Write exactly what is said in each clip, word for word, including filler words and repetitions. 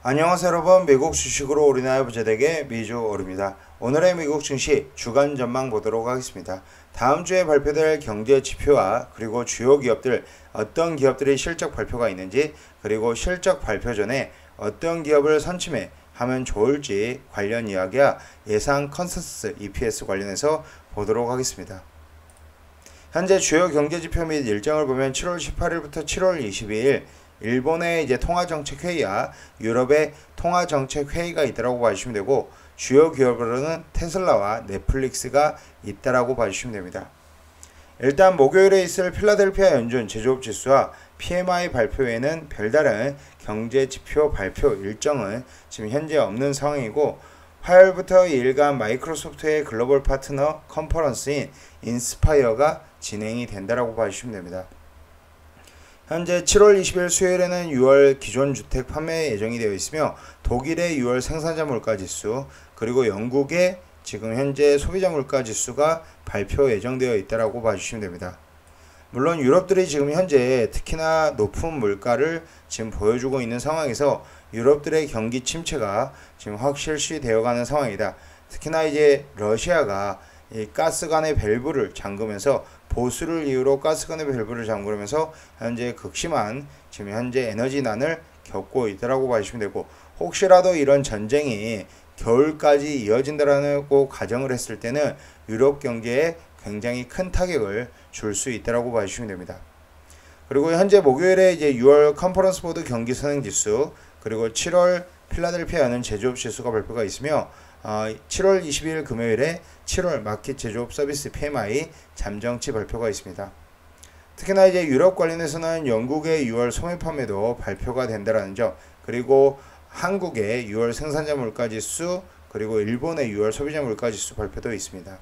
안녕하세요 여러분, 미국 주식으로 우리나라 부자되게 미주오르입니다. 오늘의 미국 증시 주간 전망 보도록 하겠습니다. 다음 주에 발표될 경제 지표와 그리고 주요 기업들, 어떤 기업들이 실적 발표가 있는지, 그리고 실적 발표 전에 어떤 기업을 선침해 하면 좋을지 관련 이야기와 예상 컨센서스 이피에스 관련해서 보도록 하겠습니다. 현재 주요 경제지표 및 일정을 보면 칠월 십팔일부터 칠월 이십이일 일본의 이제 통화정책회의와 유럽의 통화정책회의가 있다라고 봐주시면 되고, 주요 기업으로는 테슬라와 넷플릭스가 있다라고 봐주시면 됩니다. 일단 목요일에 있을 필라델피아 연준 제조업 지수와 피엠아이 발표 외에는 별다른 경제지표 발표 일정은 지금 현재 없는 상황이고, 화요일부터 이일간 마이크로소프트의 글로벌 파트너 컨퍼런스인 인스파이어가 진행이 된다라고 봐주시면 됩니다. 현재 칠월 이십일 수요일에는 유월 기존 주택 판매 예정이 되어 있으며, 독일의 유월 생산자 물가 지수, 그리고 영국의 지금 현재 소비자 물가 지수가 발표 예정되어 있다라고 봐주시면 됩니다. 물론 유럽들이 지금 현재 특히나 높은 물가를 지금 보여주고 있는 상황에서 유럽들의 경기 침체가 지금 확실시 되어가는 상황이다. 특히나 이제 러시아가 이 가스관의 밸브를 잠그면서, 보수를 이유로 가스관의 밸브를 잠그면서 현재 극심한 지금 현재 에너지난을 겪고 있다라고 봐주시면 되고, 혹시라도 이런 전쟁이 겨울까지 이어진다라고 가정을 했을 때는 유럽 경제에 굉장히 큰 타격을 줄 수 있다라고 봐주시면 됩니다. 그리고 현재 목요일에 이제 유월 컨퍼런스 보드 경기 선행 지수, 그리고 칠월 필라델피아 연은 제조업 지수가 발표가 있으며, 어, 칠월 이십일 금요일에 칠월 마켓 제조업 서비스 피엠아이 잠정치 발표가 있습니다. 특히나 이제 유럽 관련해서는 영국의 유월 소매 판매도 발표가 된다라는 점, 그리고 한국의 유월 생산자 물가 지수, 그리고 일본의 유월 소비자 물가 지수 발표도 있습니다.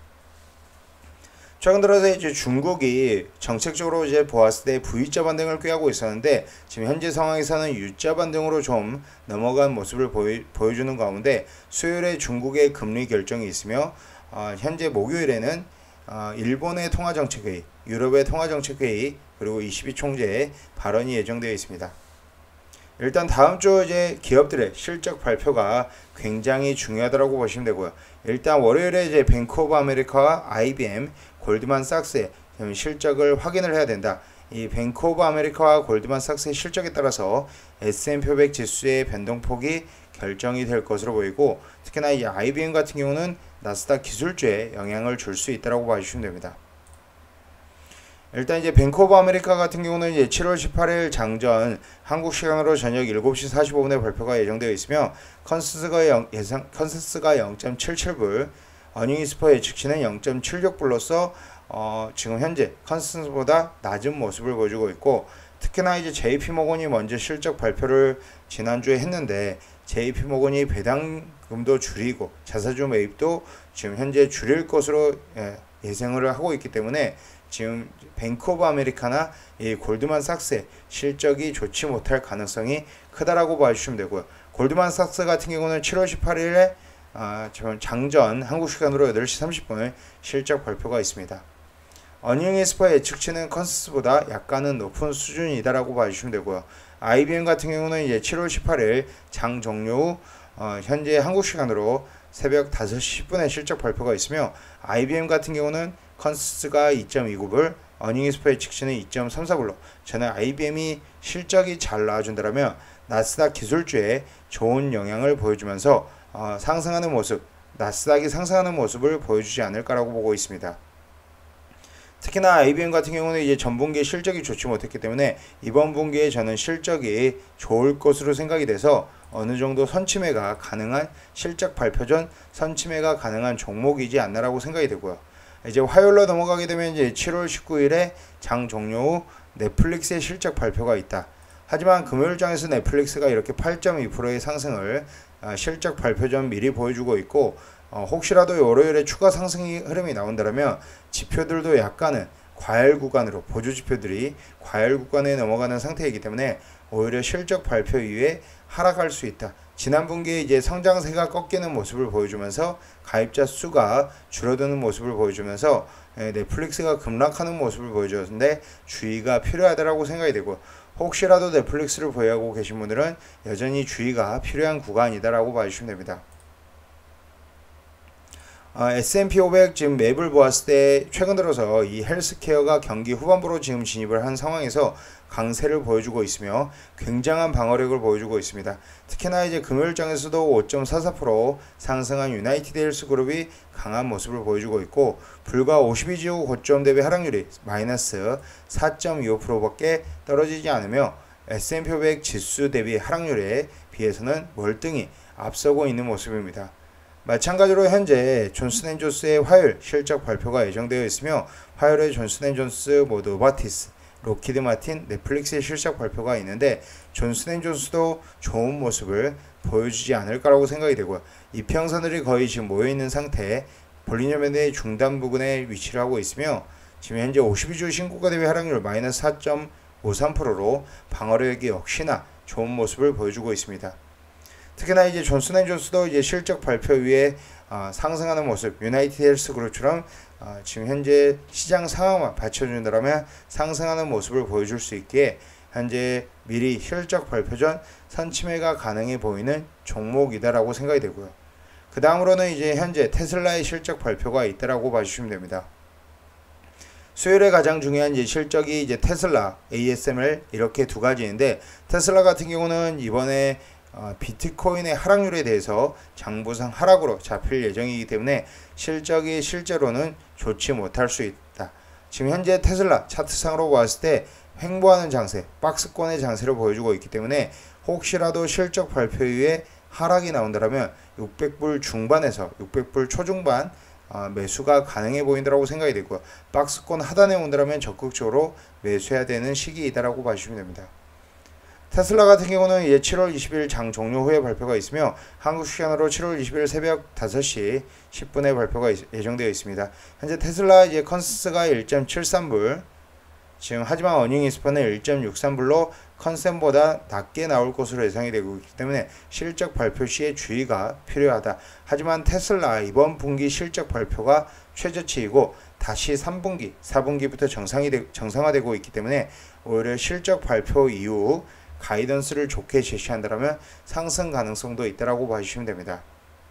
최근 들어서 이제 중국이 정책적으로 이제 보았을 때 V자 반등을 꾀하고 있었는데, 지금 현재 상황에서는 U자 반등으로 좀 넘어간 모습을 보이, 보여주는 가운데, 수요일에 중국의 금리 결정이 있으며, 어, 현재 목요일에는 어, 일본의 통화정책회의, 유럽의 통화정책회의, 그리고 이십이 총재의 발언이 예정되어 있습니다. 일단 다음 주 이제 기업들의 실적 발표가 굉장히 중요하다고 보시면 되고요. 일단 월요일에 이제 뱅크 오브 아메리카와 아이비엠, 골드만삭스의 실적을 확인을 해야 된다. 이 뱅크 오브 아메리카와 골드만삭스의 실적에 따라서 에스 앤 피 오백 지수의 변동폭이 결정이 될 것으로 보이고, 특히나 이 아이비엠 같은 경우는 나스닥 기술주에 영향을 줄 수 있다고 봐주시면 됩니다. 일단 이제 뱅크 오브 아메리카 같은 경우는 이제 칠월 십팔일 장전 한국 시간으로 저녁 일곱시 사십오분에 발표가 예정되어 있으며, 컨센서스가 예상 컨센서스가 영 점 칠칠 불, 어닝이스퍼 예측치는 영 점 칠육 불로서 어, 지금 현재 컨센서스보다 낮은 모습을 보여주고 있고, 특히나 이제 제이피모건이 먼저 실적 발표를 지난주에 했는데, 제이피모건이 배당금도 줄이고 자사주 매입도 지금 현재 줄일 것으로 예, 예상을 하고 있기 때문에 지금 뱅크 오브 아메리카나 이 골드만삭스의 실적이 좋지 못할 가능성이 크다라고 봐주시면 되고요. 골드만삭스 같은 경우는 칠월 십팔일에 아, 장전 한국 시간으로 여덟시 삼십분에 실적 발표가 있습니다. 어닝이스퍼 예측치는 컨센서스보다 약간은 높은 수준이다라고 봐주시면 되고요. 아이비엠 같은 경우는 이제 칠월 십팔일 장 종료 후 어, 현재 한국 시간으로 새벽 다섯시 십분에 실적 발표가 있으며, 아이비엠 같은 경우는 컨센서스가 이 점 이구 불, 어닝이스퍼 예측치는 이 점 삼사 불로 저는 아이비엠이 실적이 잘 나와준다면 나스닥 기술주에 좋은 영향을 보여주면서 어, 상승하는 모습, 나스닥이 상승하는 모습을 보여주지 않을까라고 보고 있습니다. 특히나 아이비엠 같은 경우는 이제 전분기에 실적이 좋지 못했기 때문에 이번 분기에 저는 실적이 좋을 것으로 생각이 돼서 어느 정도 선침해가 가능한, 실적 발표 전 선침해가 가능한 종목이지 않나라고 생각이 되고요. 이제 화요일로 넘어가게 되면 이제 칠월 십구일에 장 종료 후 넷플릭스의 실적 발표가 있다. 하지만 금요일장에서 넷플릭스가 이렇게 팔 점 이 퍼센트의 상승을 어, 실적 발표 전 미리 보여주고 있고, 어, 혹시라도 월요일에 추가 상승이 흐름이 나온다면 지표들도 약간은 과열 구간으로, 보조 지표들이 과열 구간에 넘어가는 상태이기 때문에 오히려 실적 발표 이후에 하락할 수 있다. 지난 분기에 이제 성장세가 꺾이는 모습을 보여주면서 가입자 수가 줄어드는 모습을 보여주면서 넷플릭스가 급락하는 모습을 보여줬는데 주의가 필요하다라고 생각이 되고, 혹시라도 넷플릭스를 보유하고 계신 분들은 여전히 주의가 필요한 구간이다라고 봐주시면 됩니다. 어, 에스 앤 피 오백 지금 맵을 보았을 때 최근 들어서 이 헬스케어가 경기 후반부로 지금 진입을 한 상황에서 강세를 보여주고 있으며 굉장한 방어력을 보여주고 있습니다. 특히나 이제 금요일장에서도 오 점 사사 퍼센트 상승한 유나이티드 헬스그룹이 강한 모습을 보여주고 있고 불과 오십이 주 후 고점 대비 하락률이 마이너스 사 점 이오 퍼센트밖에 떨어지지 않으며 에스 앤 피 오백 지수 대비 하락률에 비해서는 월등히 앞서고 있는 모습입니다. 마찬가지로 현재 존슨앤존스의 화요일 실적 발표가 예정되어 있으며 화요일에 존슨앤존스, 뭐 노바티스, 로키드 마틴, 넷플릭스의 실적 발표가 있는데 존슨앤존스도 좋은 모습을 보여주지 않을까라고 생각이 되고요. 이평선들이 거의 지금 모여있는 상태에 볼리니어밴드의 중단 부근에 위치를 하고 있으며 지금 현재 오십이 주 신고가 대비 하락률 마이너스 사 점 오삼 퍼센트로 방어력이 역시나 좋은 모습을 보여주고 있습니다. 특히나 이제 존슨앤존스도 이제 실적 발표 위에 어, 상승하는 모습, 유나이티드 헬스그룹처럼 어, 지금 현재 시장 상황만 받쳐준다면 상승하는 모습을 보여줄 수 있기에 현재 미리 실적 발표 전 선침해가 가능해 보이는 종목이다라고 생각이 되고요. 그 다음으로는 이제 현재 테슬라의 실적 발표가 있다라고 봐주시면 됩니다. 수요일에 가장 중요한 이제 실적이 이제 테슬라, 에이 에스 엠 엘 이렇게 두 가지인데 테슬라 같은 경우는 이번에 어, 비트코인의 하락률에 대해서 장부상 하락으로 잡힐 예정이기 때문에 실적이 실제로는 좋지 못할 수 있다. 지금 현재 테슬라 차트상으로 봤을 때 횡보하는 장세, 박스권의 장세를 보여주고 있기 때문에 혹시라도 실적 발표 이후에 하락이 나온다면 육백 불 중반에서 육백 불 초중반 어, 매수가 가능해 보인다라고 생각이 되고요. 박스권 하단에 온다면 적극적으로 매수해야 되는 시기이다라고 봐주시면 됩니다. 테슬라 같은 경우는 이제 칠월 이십일 장 종료 후에 발표가 있으며 한국 시간으로 칠월 이십일 새벽 다섯 시 십 분에 발표가 예정되어 있습니다. 현재 테슬라 이제 컨센서스가 일 점 칠삼 불, 지금 하지만 어닝 스판은 일 점 육삼 불로 컨센보다 낮게 나올 것으로 예상이 되고 있기 때문에 실적 발표 시에 주의가 필요하다. 하지만 테슬라 이번 분기 실적 발표가 최저치이고 다시 삼 분기, 사 분기부터 정상이 되, 정상화되고 있기 때문에 오히려 실적 발표 이후 가이던스를 좋게 제시한다면 상승 가능성도 있다라고 봐주시면 됩니다.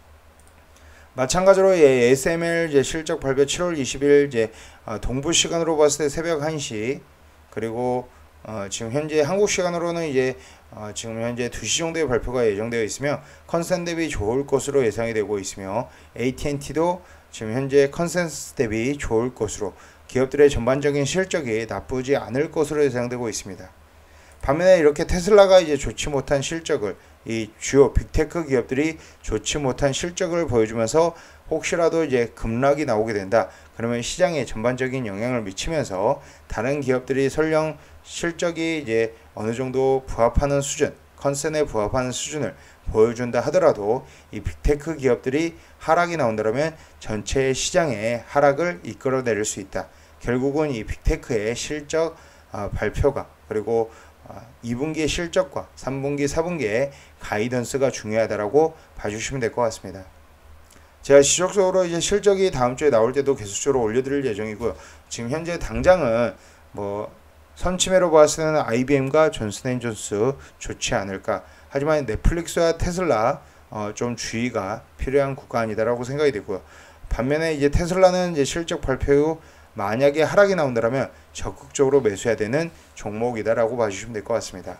마찬가지로 예, 에스 엠 엘 이제 실적 발표 칠월 이십일 이제 어, 동부 시간으로 봤을 때 새벽 한 시 그리고 어, 지금 현재 한국 시간으로는 이제 어, 지금 현재 두 시 정도의 발표가 예정되어 있으며 컨센 대비 좋을 것으로 예상이 되고 있으며 에이 티 앤 티도 지금 현재 컨센서스 대비 좋을 것으로 기업들의 전반적인 실적이 나쁘지 않을 것으로 예상되고 있습니다. 반면에 이렇게 테슬라가 이제 좋지 못한 실적을 이 주요 빅테크 기업들이 좋지 못한 실적을 보여주면서 혹시라도 이제 급락이 나오게 된다. 그러면 시장에 전반적인 영향을 미치면서 다른 기업들이 설령 실적이 이제 어느 정도 부합하는 수준, 컨센에 부합하는 수준을 보여준다 하더라도 이 빅테크 기업들이 하락이 나온다면 전체 시장의 하락을 이끌어내릴 수 있다. 결국은 이 빅테크의 실적 어, 발표가 그리고 이 분기의 실적과 삼 분기, 사 분기의 가이던스가 중요하다라고 봐주시면 될 것 같습니다. 제가 지속적으로 이제 실적이 다음 주에 나올 때도 계속적으로 올려드릴 예정이고요. 지금 현재 당장은 뭐 선침해로 봤을 때는 아이 비 엠과 존슨앤존스 좋지 않을까. 하지만 넷플릭스와 테슬라 어, 좀 주의가 필요한 구간이다라고 생각이 되고요. 반면에 이제 테슬라는 이제 실적 발표 후 만약에 하락이 나온다면 적극적으로 매수해야 되는 종목이다라고 봐주시면 될 것 같습니다.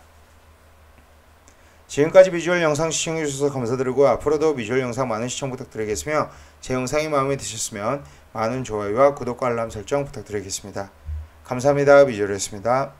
지금까지 비주얼 영상 시청해주셔서 감사드리고 앞으로도 비주얼 영상 많은 시청 부탁드리겠으며 제 영상이 마음에 드셨으면 많은 좋아요와 구독과 알람 설정 부탁드리겠습니다. 감사합니다. 비주얼이었습니다.